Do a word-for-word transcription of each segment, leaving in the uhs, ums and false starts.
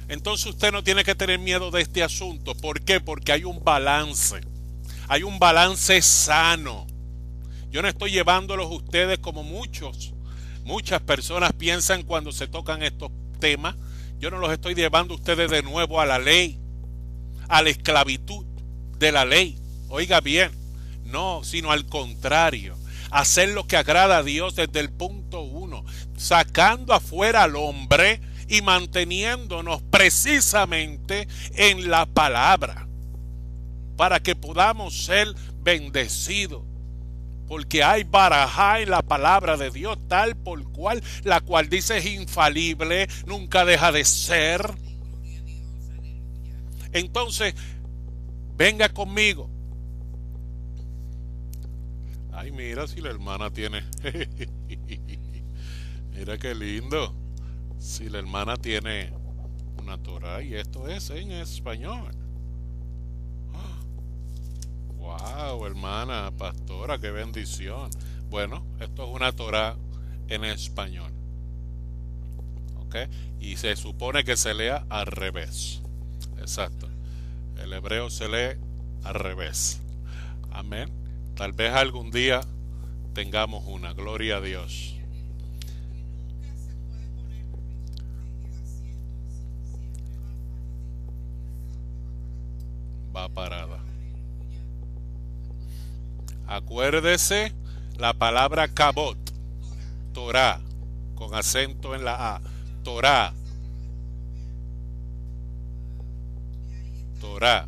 Entonces usted no tiene que tener miedo de este asunto. ¿Por qué? Porque hay un balance. Hay un balance sano. Yo no estoy llevándolos a ustedes como muchos. Muchas personas piensan cuando se tocan estos temas. Yo no los estoy llevando a ustedes de nuevo a la ley, a la esclavitud de la ley. Oiga bien, no, sino al contrario. Hacer lo que agrada a Dios desde el punto uno, sacando afuera al hombre y manteniéndonos precisamente en la palabra, para que podamos ser bendecidos. Porque hay barajá en la palabra de Dios tal por cual, la cual dice es infalible, nunca deja de ser. Entonces, venga conmigo. Ay, mira si la hermana tiene. Mira qué lindo. Si la hermana tiene una Torah y esto es en español. Wow, hermana, pastora, qué bendición. Bueno, esto es una Torah en español. ¿Ok? Y se supone que se lea al revés. Exacto. El hebreo se lee al revés. Amén. Tal vez algún día tengamos una. Gloria a Dios. Va parada. Acuérdese la palabra kabot, Torah, con acento en la A. Torah. Torah.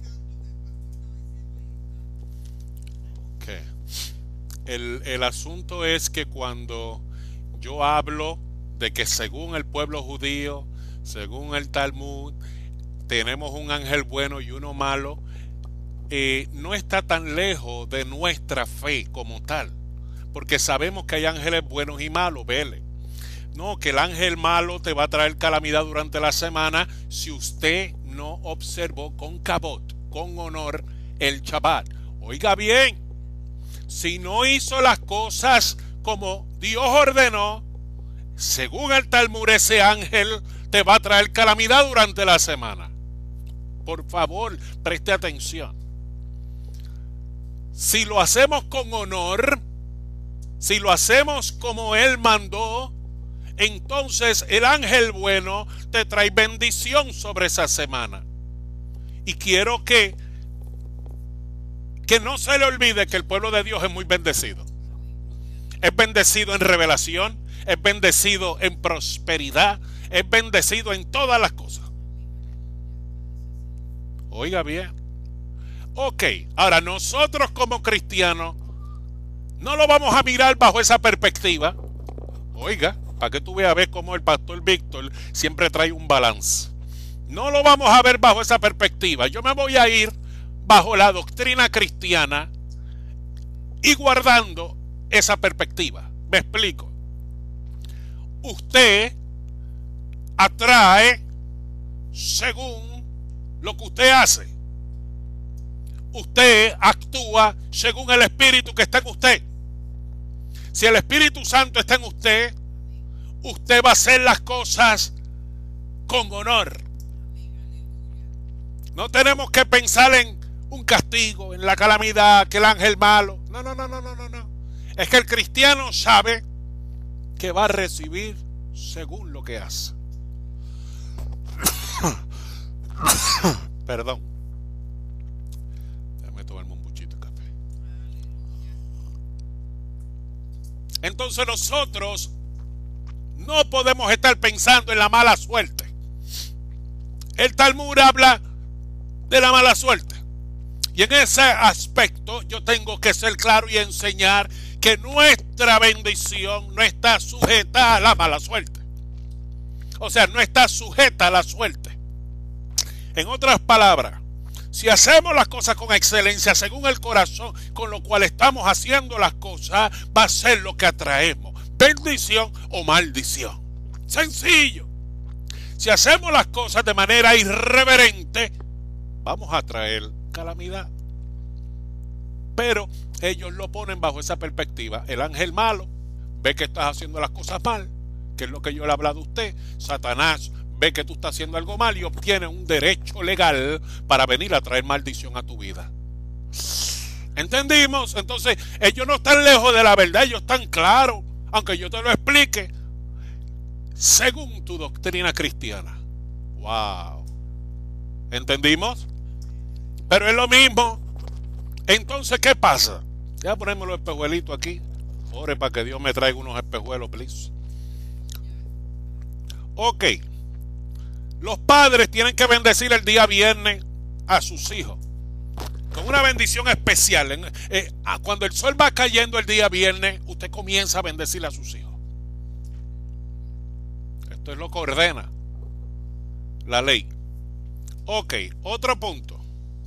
Okay. El, el asunto es que cuando yo hablo de que según el pueblo judío, según el Talmud, tenemos un ángel bueno y uno malo, eh, no está tan lejos de nuestra fe como tal, porque sabemos que hay ángeles buenos y malos, vele. No, que el ángel malo te va a traer calamidad durante la semana si usted no observó con kabot, con honor, el Shabbat. Oiga bien, si no hizo las cosas como Dios ordenó, según el Talmud, ese ángel te va a traer calamidad durante la semana. Por favor, preste atención. Si lo hacemos con honor, si lo hacemos como Él mandó, entonces el ángel bueno te trae bendición sobre esa semana. Y quiero que, que no se le olvide que el pueblo de Dios es muy bendecido. Es bendecido en revelación, es bendecido en prosperidad, es bendecido en todas las cosas. Oiga bien. Ok, ahora nosotros como cristianos no lo vamos a mirar bajo esa perspectiva. Oiga, para que tú veas ver cómo el pastor Víctor siempre trae un balance. No lo vamos a ver bajo esa perspectiva. Yo me voy a ir bajo la doctrina cristiana y guardando esa perspectiva. Me explico. Usted atrae según lo que usted hace. Usted actúa según el Espíritu que está en usted. Si el Espíritu Santo está en usted, usted va a hacer las cosas con honor. No tenemos que pensar en un castigo, en la calamidad, que el ángel malo. No, no, no, no, no, no, no. Es que el cristiano sabe que va a recibir según lo que hace. Perdón. Déjame tomarme un buchito de café. Entonces nosotros no podemos estar pensando en la mala suerte. El Talmud habla de la mala suerte. Y en ese aspecto yo tengo que ser claro y enseñar que nuestra bendición no está sujeta a la mala suerte. O sea, no está sujeta a la suerte. En otras palabras, si hacemos las cosas con excelencia, según el corazón con lo cual estamos haciendo las cosas, va a ser lo que atraemos: bendición o maldición. Sencillo. Si hacemos las cosas de manera irreverente, vamos a traer calamidad. Pero ellos lo ponen bajo esa perspectiva. El ángel malo ve que estás haciendo las cosas mal, que es lo que yo le he hablado a usted. Satanás ve que tú estás haciendo algo mal y obtiene un derecho legal para venir a traer maldición a tu vida. ¿Entendimos? Entonces, ellos no están lejos de la verdad, ellos están claros, aunque yo te lo explique, según tu doctrina cristiana. Wow. ¿Entendimos? Pero es lo mismo. Entonces, ¿qué pasa? Ya ponemos los espejuelitos aquí. Ore para que Dios me traiga unos espejuelos, please. Ok. Los padres tienen que bendecir el día viernes a sus hijos con una bendición especial. Eh, cuando el sol va cayendo el día viernes, usted comienza a bendecir a sus hijos. Esto es lo que ordena la ley. Ok, otro punto.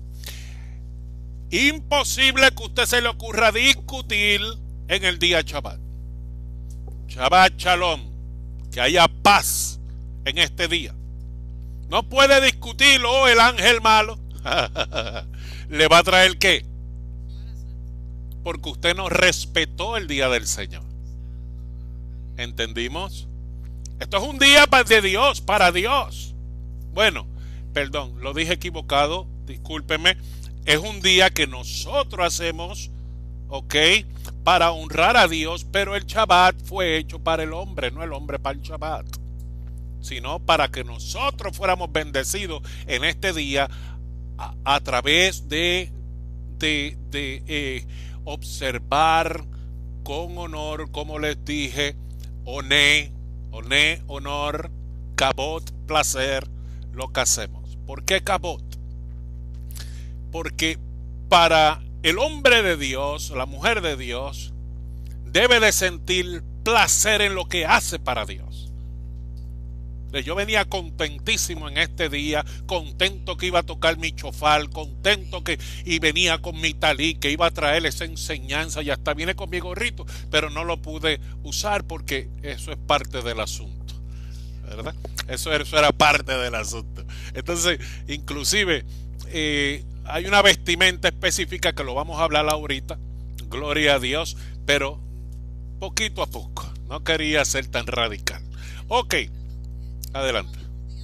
Imposible que a usted se le ocurra discutir en el día Shabbat. Shabbat Shalom. Que haya paz en este día. No puede discutirlo, oh, el ángel malo. ¿Le va a traer qué? Porque usted no respetó el día del Señor. ¿Entendimos? Esto es un día de Dios, para Dios. Bueno, perdón, lo dije equivocado, discúlpeme. Es un día que nosotros hacemos, ok, para honrar a Dios, pero el Shabbat fue hecho para el hombre, no el hombre para el Shabbat, sino para que nosotros fuéramos bendecidos en este día a, a través de, de, de eh, observar con honor, como les dije, oné, oné, honor, kabot, placer, lo que hacemos. ¿Por qué kabot? Porque para el hombre de Dios, la mujer de Dios, debe de sentir placer en lo que hace para Dios. Yo venía contentísimo en este día, contento que iba a tocar mi chofal, contento que y venía con mi talí, que iba a traer esa enseñanza, y hasta viene con mi gorrito, pero no lo pude usar porque eso es parte del asunto, ¿verdad? Eso, eso era parte del asunto. Entonces, inclusive, eh, hay una vestimenta específica que lo vamos a hablar ahorita, gloria a Dios, pero poquito a poco, no quería ser tan radical. Ok. Adelante.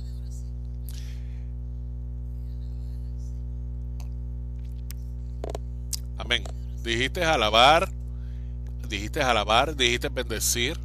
Amén. Dijiste alabar, dijiste alabar, dijiste bendecir.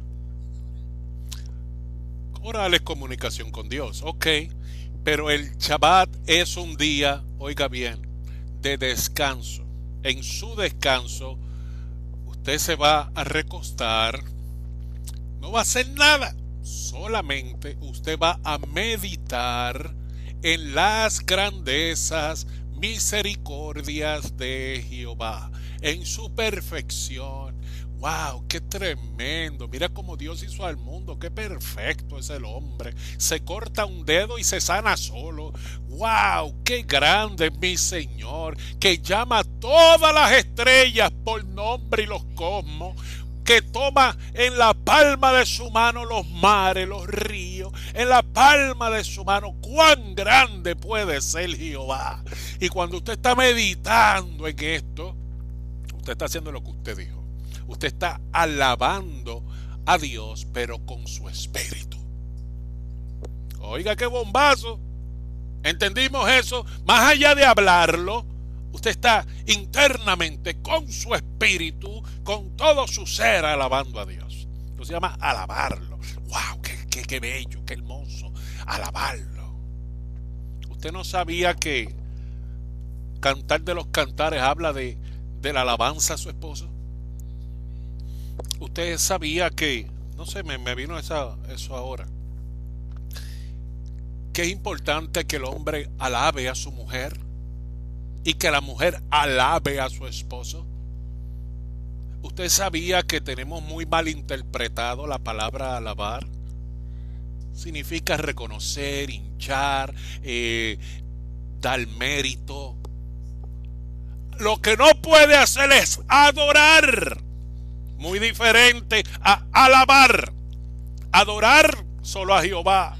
Oral es comunicación con Dios, ok. Pero el Shabbat es un día, oiga bien, de descanso. En su descanso, usted se va a recostar, no va a hacer nada. Solamente usted va a meditar en las grandezas, misericordias de Jehová, en su perfección. ¡Wow! ¡Qué tremendo! Mira cómo Dios hizo al mundo. ¡Qué perfecto es el hombre! Se corta un dedo y se sana solo. ¡Wow! ¡Qué grande es mi Señor! Que llama a todas las estrellas por nombre y los cosmos. Que toma en la palma de su mano los mares, los ríos, en la palma de su mano. ¡Cuán grande puede ser Jehová! Y cuando usted está meditando en esto, usted está haciendo lo que usted dijo. Usted está alabando a Dios, pero con su espíritu. Oiga, qué bombazo. ¿Entendimos eso? Más allá de hablarlo, usted está internamente con su espíritu, con todo su ser, alabando a Dios. Eso se llama alabarlo. ¡Wow! Qué, qué, qué bello, qué hermoso! Alabarlo. ¿Usted no sabía que Cantar de los Cantares habla de, de la alabanza a su esposo? ¿Usted sabía que, no sé, me, me vino esa, eso ahora, que es importante que el hombre alabe a su mujer? Y que la mujer alabe a su esposo. ¿Usted sabía que tenemos muy mal interpretado la palabra alabar? Significa reconocer, hinchar, eh, dar mérito. Lo que no puede hacer es adorar. Muy diferente a alabar. Adorar solo a Jehová.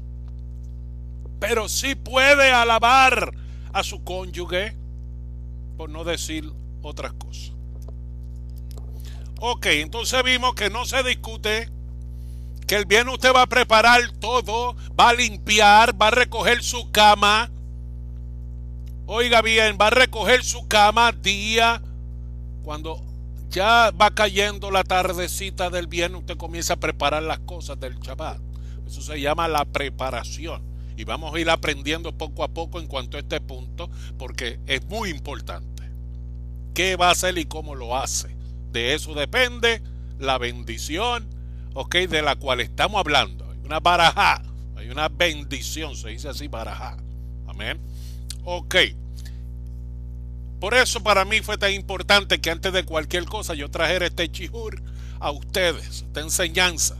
Pero sí puede alabar a su cónyuge, por no decir otras cosas. Ok, entonces vimos que no se discute Que el viernes usted va a preparar todo, va a limpiar, va a recoger su cama. Oiga bien, va a recoger su cama día cuando ya va cayendo la tardecita del viernes, usted comienza a preparar las cosas del Shabbat. Eso se llama la preparación. Y vamos a ir aprendiendo poco a poco en cuanto a este punto, porque es muy importante. ¿Qué va a hacer y cómo lo hace? De eso depende la bendición, ok, de la cual estamos hablando. Hay una barajá, hay una bendición, se dice así, barajá. Amén. Ok. Por eso para mí fue tan importante que antes de cualquier cosa yo trajera este chihur a ustedes, esta enseñanza.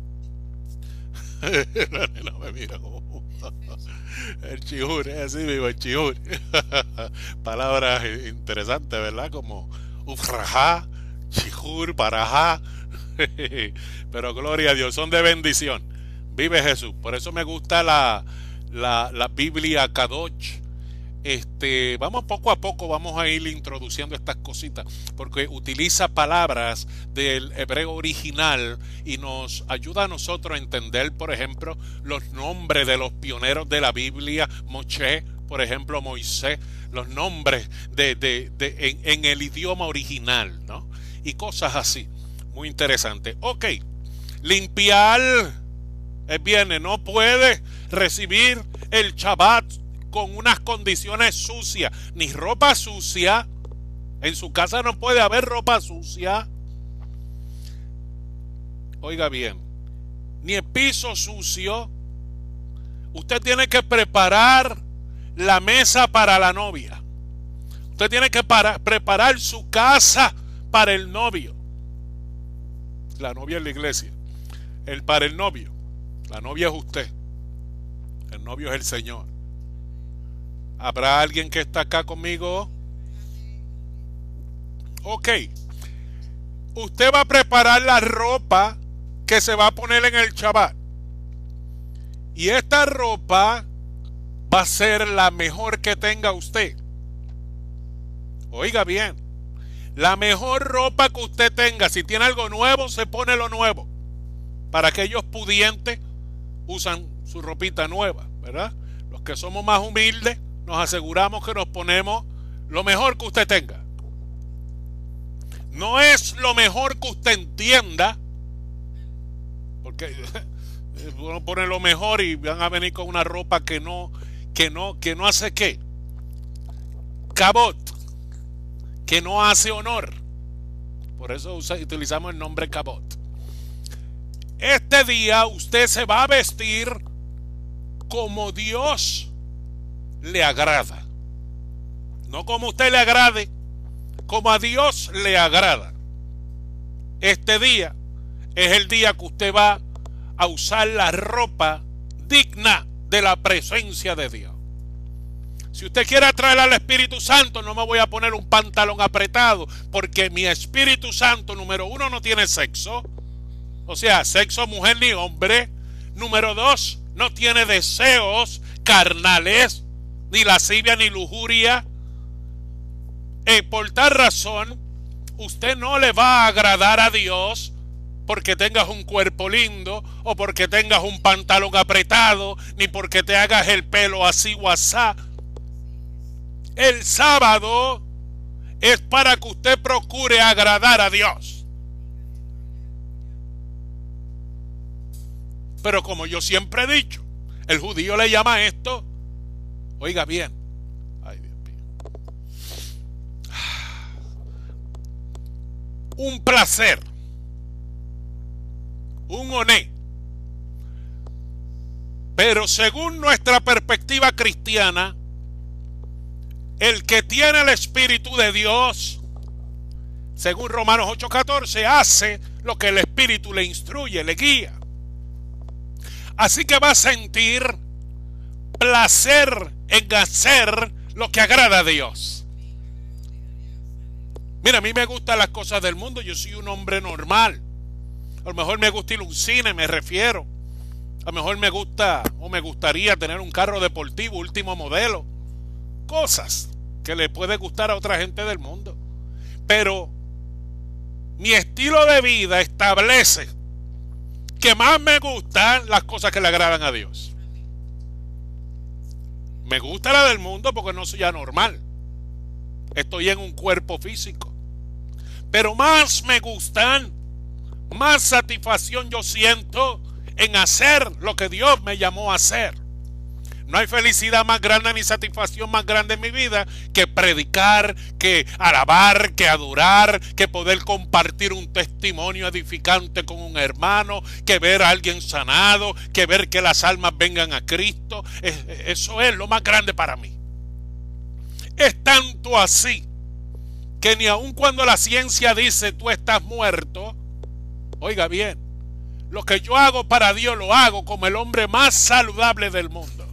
La nena me mira como el chihur, es así mismo, el chihur. Palabras interesantes, ¿verdad? Como ufrajá, chihur, barajá. Pero gloria a Dios, son de bendición. Vive Jesús. Por eso me gusta la, la, la Biblia Kadosh. Este, vamos poco a poco, vamos a ir introduciendo estas cositas, porque utiliza palabras del hebreo original y nos ayuda a nosotros a entender, por ejemplo, los nombres de los pioneros de la Biblia, Moshe, por ejemplo, Moisés, los nombres de, de, de, en, en el idioma original, ¿no? Y cosas así, muy interesante. Ok, limpiar el viernes, no puede recibir el Shabbat con unas condiciones sucias, ni ropa sucia. En su casa no puede haber ropa sucia. Oiga bien, ni el piso sucio. Usted tiene que preparar la mesa para la novia. Usted tiene que para, preparar su casa para el novio. La novia es la iglesia. El para el novio. La novia es usted. El novio es el Señor. ¿Habrá alguien que está acá conmigo? Ok. Usted va a preparar la ropa que se va a poner en el Shabbat. Y esta ropa va a ser la mejor que tenga usted. Oiga bien. La mejor ropa que usted tenga. Si tiene algo nuevo, se pone lo nuevo. Para aquellos pudientes, usan su ropita nueva, ¿verdad? Los que somos más humildes, nos aseguramos que nos ponemos lo mejor que usted tenga. No es lo mejor que usted entienda, porque uno pone lo mejor y van a venir con una ropa que no, que no, que no hace qué, cabot, que no hace honor. Por eso usa, utilizamos el nombre cabot. Este día usted se va a vestir como Dios le agrada. No como a usted le agrade, como a Dios le agrada. Este día es el día que usted va a usar la ropa digna de la presencia de Dios. Si usted quiere atraer al Espíritu Santo, no me voy a poner un pantalón apretado, porque mi Espíritu Santo, número uno, no tiene sexo. O sea, sexo mujer ni hombre. Número dos, no tiene deseos carnales, ni lascivia, ni lujuria. Eh, por tal razón, usted no le va a agradar a Dios porque tengas un cuerpo lindo, o porque tengas un pantalón apretado, ni porque te hagas el pelo así o asá. El sábado es para que usted procure agradar a Dios. Pero como yo siempre he dicho, el judío le llama esto, oiga bien, ay Dios mío, un placer, un oné. Pero según nuestra perspectiva cristiana, el que tiene el Espíritu de Dios, según Romanos ocho catorce, hace lo que el Espíritu le instruye, le guía. Así que va a sentir placer en hacer lo que agrada a Dios. Mira, a mí me gustan las cosas del mundo. Yo soy un hombre normal. A lo mejor me gusta ir a un cine, me refiero. A lo mejor me gusta o me gustaría tener un carro deportivo último modelo. Cosas que le puede gustar a otra gente del mundo. Pero mi estilo de vida establece que más me gustan las cosas que le agradan a Dios. Me gusta la del mundo porque no soy anormal. Estoy en un cuerpo físico. Pero más me gustan, más satisfacción yo siento en hacer lo que Dios me llamó a hacer. No hay felicidad más grande ni satisfacción más grande en mi vida que predicar, que alabar, que adorar, que poder compartir un testimonio edificante con un hermano, que ver a alguien sanado, que ver que las almas vengan a Cristo. Eso es lo más grande para mí. Es tanto así que ni aun cuando la ciencia dice tú estás muerto, oiga bien, lo que yo hago para Dios lo hago como el hombre más saludable del mundo.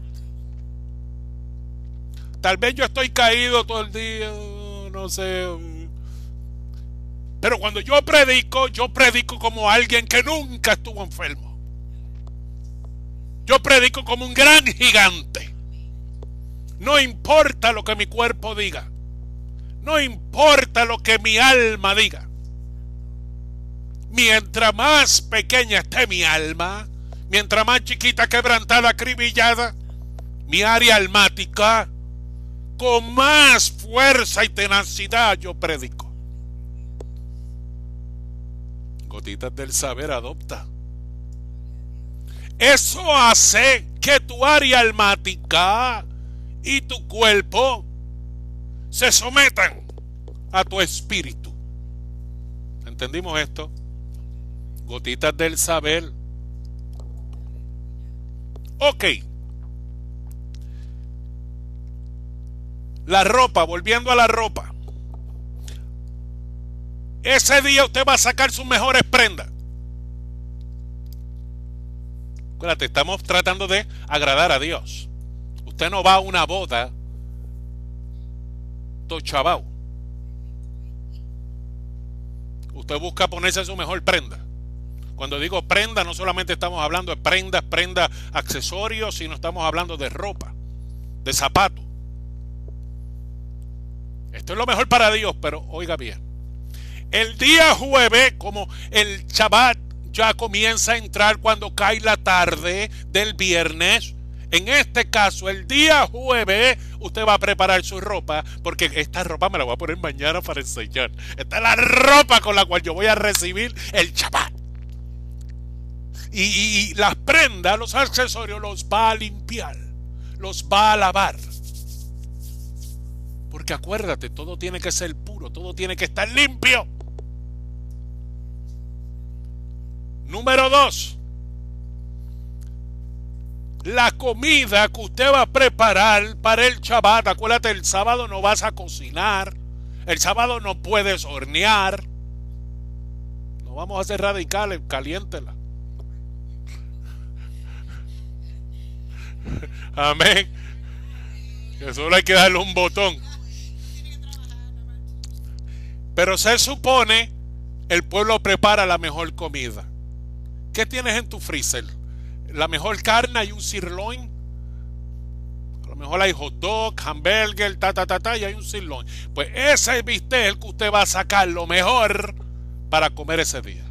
Tal vez yo estoy caído todo el día, no sé. Pero cuando yo predico, yo predico como alguien que nunca estuvo enfermo. Yo predico como un gran gigante. No importa lo que mi cuerpo diga. No importa lo que mi alma diga. Mientras más pequeña esté mi alma, mientras más chiquita, quebrantada, acribillada, mi área almática, con más fuerza y tenacidad yo predico. Gotitas del Saber adopta. Eso hace que tu área almática y tu cuerpo se sometan a tu espíritu. ¿Entendimos esto? Gotitas del Saber. Ok. La ropa, volviendo a la ropa. Ese día usted va a sacar sus mejores prendas. Acuérdate, estamos tratando de agradar a Dios. Usted no va a una boda tochabao. Usted busca ponerse su mejor prenda. Cuando digo prenda, no solamente estamos hablando de prendas, prendas, accesorios, sino estamos hablando de ropa, de zapatos. Esto es lo mejor para Dios, pero oiga bien. El día jueves, como el Shabbat ya comienza a entrar cuando cae la tarde del viernes, en este caso, el día jueves, usted va a preparar su ropa, porque esta ropa me la voy a poner mañana para enseñar. Esta es la ropa con la cual yo voy a recibir el Shabbat. Y, y, y las prendas, los accesorios, los va a limpiar, los va a lavar. Porque acuérdate, todo tiene que ser puro, todo tiene que estar limpio. Número dos. La comida que usted va a preparar para el Shabbat, acuérdate, el sábado no vas a cocinar, el sábado no puedes hornear. No vamos a ser radicales, caliéntela. Amén. Que solo hay que darle un botón. Pero se supone el pueblo prepara la mejor comida. ¿Qué tienes en tu freezer? La mejor carne, hay un sirloin. A lo mejor hay hot dog, hamburger, ta ta ta ta, y hay un sirloin. Pues ese bistec es el que usted va a sacar lo mejor para comer ese día.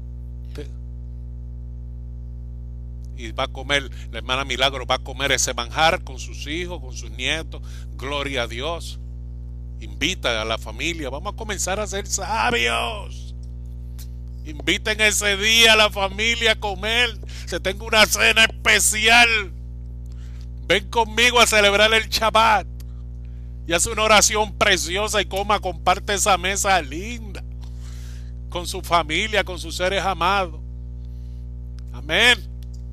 Y va a comer, la hermana Milagro va a comer ese manjar con sus hijos, con sus nietos. Gloria a Dios. Invita a la familia. Vamos a comenzar a ser sabios. Inviten ese día a la familia a comer. Se tengo una cena especial. Ven conmigo a celebrar el Shabbat. Y hace una oración preciosa y coma, comparte esa mesa linda con su familia, con sus seres amados. Amén.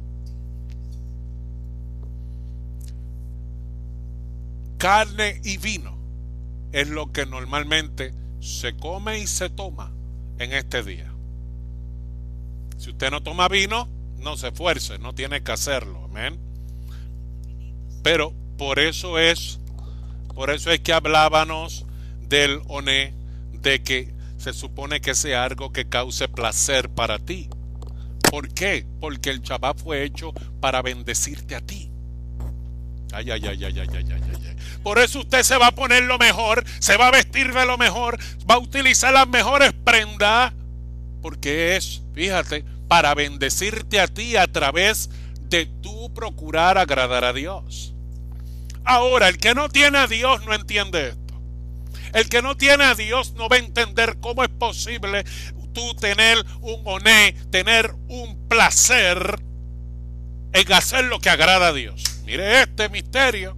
Carne y vino es lo que normalmente se come y se toma en este día. Si usted no toma vino, no se esfuerce, no tiene que hacerlo, amén. Pero por eso es, por eso es que hablábamos del oné, de que se supone que sea algo que cause placer para ti. ¿Por qué? Porque el Shabbat fue hecho para bendecirte a ti. Ay, ay, ay, ay, ay, ay, ay, ay. Por eso usted se va a poner lo mejor, se va a vestir de lo mejor, va a utilizar las mejores prendas, porque es, fíjate, para bendecirte a ti a través de tú procurar agradar a Dios. Ahora, el que no tiene a Dios no entiende esto. El que no tiene a Dios no va a entender cómo es posible tú tener un oné, tener un placer en hacer lo que agrada a Dios. Mire este misterio.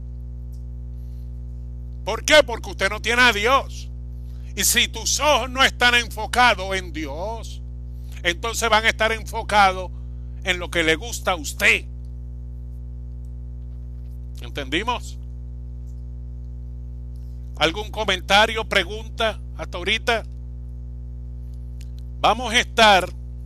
¿Por qué? Porque usted no tiene a Dios. Y si tus ojos no están enfocados en Dios, entonces van a estar enfocados en lo que le gusta a usted. ¿Entendimos? ¿Algún comentario, pregunta hasta ahorita? Vamos a estar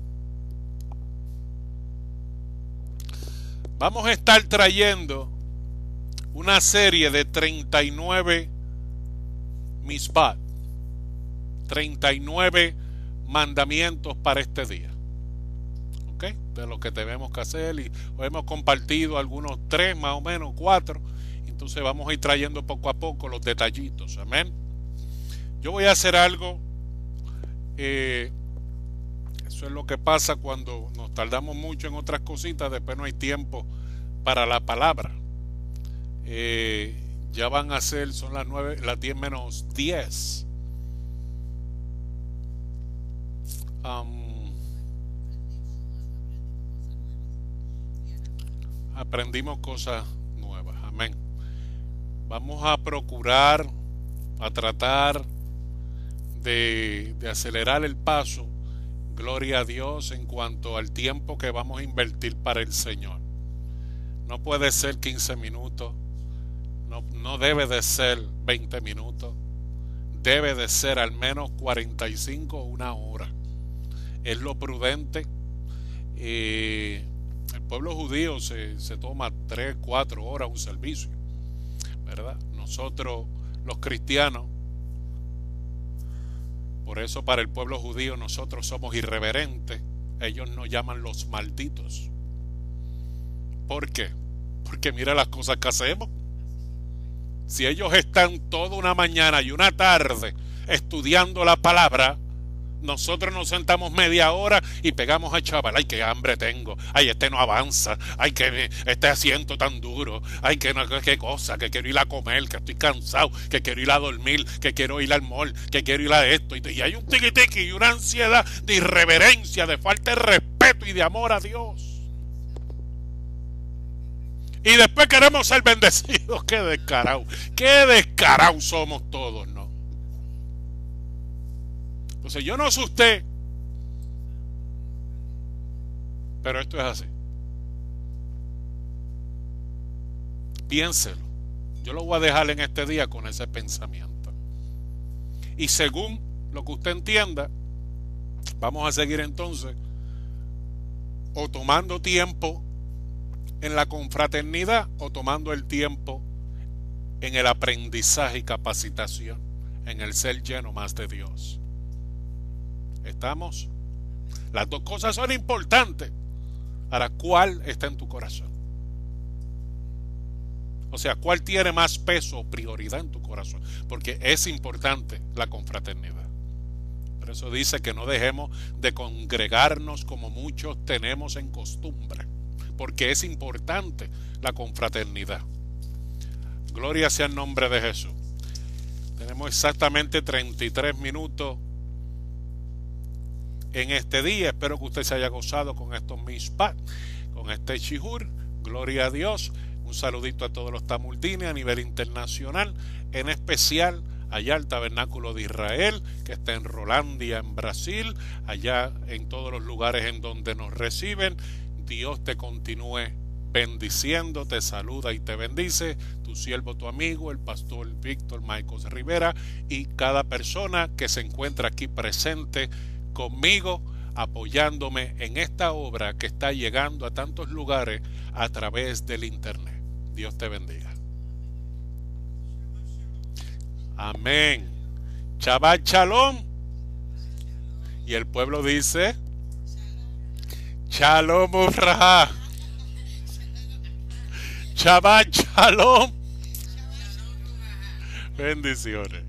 Vamos a estar trayendo una serie de treinta y nueve misbat, treinta y nueve mandamientos para este día. ¿Ok? De lo que tenemos que hacer, y hoy hemos compartido algunos tres, más o menos cuatro. Entonces vamos a ir trayendo poco a poco los detallitos. Amén. Yo voy a hacer algo. Eh, Eso es lo que pasa cuando nos tardamos mucho en otras cositas, después no hay tiempo para la palabra. Eh, ya van a ser, son las nueve, las diez menos diez. Um, aprendimos cosas nuevas, amén. Vamos a procurar, a tratar de, de acelerar el paso. Gloria a Dios en cuanto al tiempo que vamos a invertir para el Señor. No puede ser quince minutos, no, no debe de ser veinte minutos, debe de ser al menos cuarenta y cinco o una hora. Es lo prudente. Eh, el pueblo judío se, se toma tres, cuatro horas un servicio, ¿verdad? Nosotros los cristianos, por eso para el pueblo judío nosotros somos irreverentes. Ellos nos llaman los malditos. ¿Por qué? Porque mira las cosas que hacemos. Si ellos están toda una mañana y una tarde estudiando la palabra, nosotros nos sentamos media hora y pegamos a chaval. Ay, qué hambre tengo. Ay, este no avanza. Ay, que este asiento tan duro. Ay, que no, qué cosa, que quiero ir a comer, que estoy cansado, que quiero ir a dormir, que quiero ir al mall, que quiero ir a esto. Y hay un tiqui-tiqui y una ansiedad de irreverencia, de falta de respeto y de amor a Dios. Y después queremos ser bendecidos. Qué descarado, qué descarado somos todos, ¿no? Entonces yo no sé usted, pero esto es así. Piénselo. Yo lo voy a dejar en este día con ese pensamiento. Y según lo que usted entienda, vamos a seguir entonces o tomando tiempo en la confraternidad o tomando el tiempo en el aprendizaje y capacitación, en el ser lleno más de Dios. ¿Estamos? Las dos cosas son importantes. Ahora, ¿cuál está en tu corazón? O sea, ¿cuál tiene más peso o prioridad en tu corazón? Porque es importante la confraternidad. Por eso dice que no dejemos de congregarnos como muchos tenemos en costumbre, porque es importante la confraternidad. Gloria sea el nombre de Jesús. Tenemos exactamente treinta y tres minutos en este día. Espero que usted se haya gozado con estos mishpat, con este shihur. Gloria a Dios. Un saludito a todos los tamultines a nivel internacional, en especial allá al Tabernáculo de Israel, que está en Rolandia, en Brasil, allá en todos los lugares en donde nos reciben. Dios te continúe bendiciendo, te saluda y te bendice, tu siervo, tu amigo, el pastor Víctor Maicos Rivera, y cada persona que se encuentra aquí presente conmigo, apoyándome en esta obra que está llegando a tantos lugares a través del internet. Dios te bendiga. Amén. Shabbat Shalom. Y el pueblo dice Shalom Ufraha. Shabbat Shalom. Bendiciones.